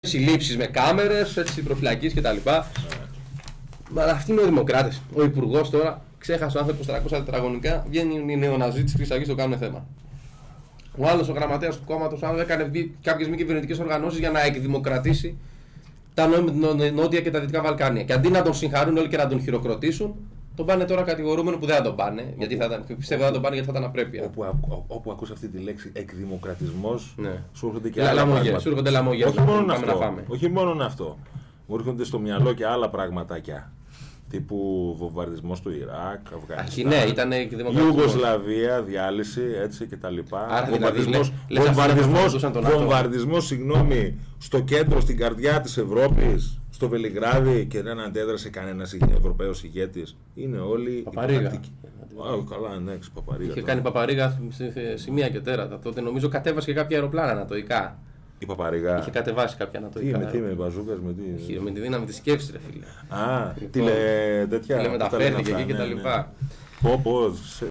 συλλήψεις με κάμερες, προφυλακής κτλ. Μα αυτοί είναι οι δημοκράτες. Ο υπουργός τώρα ξέχασε ο άνθρωπος 300 τετραγωνικά, βγαίνει οι νεοναζί της Χρυσής Αυγής, το κάνουν θέμα. Ο άλλος, ο γραμματέας του κόμματος, έκανε κάποιες μη κυβερνητικές οργανώσεις για να εκδημοκρατήσει τα νότια και τα δυτικά Βαλκάνια. Και αντί να τον συγχαρούν όλοι και να τον χειροκροτήσουν, τον πάνε τώρα κατηγορούμενο που δεν θα τον πάνε. Γιατί πιστεύω θα τον πάνε γιατί θα ήταν απρέπεια. Όπου ακούς αυτή τη λέξη εκδημοκρατισμός, σου έρχονται και άλλα πράγματα. Σου έρχονται λαμόγια. Όχι μόνο αυτό. Μου έρχονται στο μυαλό και άλλα πραγματάκια. Τύπου βομβαρδισμός του Ιράκ, Αφγανιστάν, ναι, ήταν Ιουγκοσλαβία, διάλυση, έτσι κτλ. Βομβαρδισμός, συγγνώμη, στο κέντρο, στην καρδιά της Ευρώπης, στο Βελιγράδι, και δεν αντέδρασε κανένας Ευρωπαίος ηγέτης. Είναι όλοι υποτακτικοί. Καλά, ναι, Παπαρίγα. Είχε κάνει Παπαρίγα σημεία και τέρατα. Τότε νομίζω κατέβασε και κάποια αεροπλάνα ανατοϊκά. Η Παπαρίγα. Είχε κατεβάσει κάποια ανατοϊκά. Τι με μπαζούκας, με τι. Με τη δύναμη της σκέψης, ρε φίλε. Τέτοια. Τηλεμεταφέρθηκε εκεί κτλ.